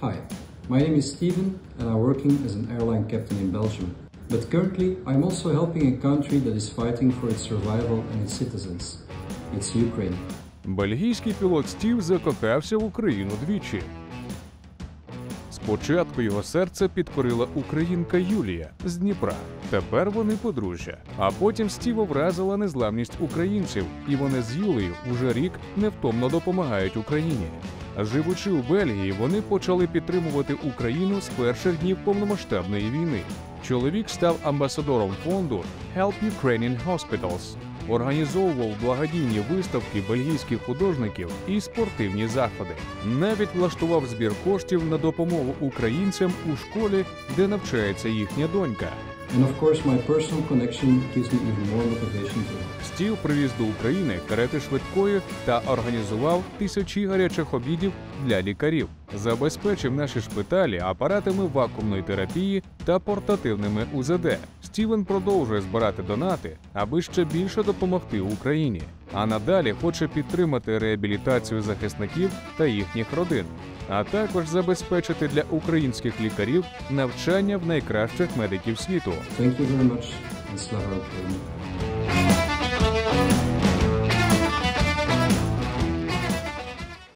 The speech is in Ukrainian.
Hi, my name is Steven and I'm working as an airline captain in Belgium. But currently, I'm also helping a country that is fighting for its survival and its citizens. It's Ukraine. Бельгійський пілот Стів закохався в Україну двічі. Спочатку його серце підкорила українка Юлія з Дніпра. Тепер вони подружжя. А потім Стіва вразила незламність українців, і вони з Юлею уже рік невтомно допомагають Україні. Живучи у Бельгії, вони почали підтримувати Україну з перших днів повномасштабної війни. Чоловік став амбасадором фонду Help Ukrainian Hospitals, організовував благодійні виставки бельгійських художників і спортивні заходи. Навіть влаштував збір коштів на допомогу українцям у школі, де навчається їхня донька. And of course, my personal connection gives me even more motivation to help. Стів привіз до України карети швидкої та організував тисячі гарячих обідів для лікарів. Забезпечив наші шпиталі апаратами вакуумної терапії та портативними УЗД. Стівен продовжує збирати донати, аби ще більше допомогти Україні. А надалі хоче підтримати реабілітацію захисників та їхніх родин, а також забезпечити для українських лікарів навчання в найкращих медиків світу. Thank you very much and Slava Ukraini.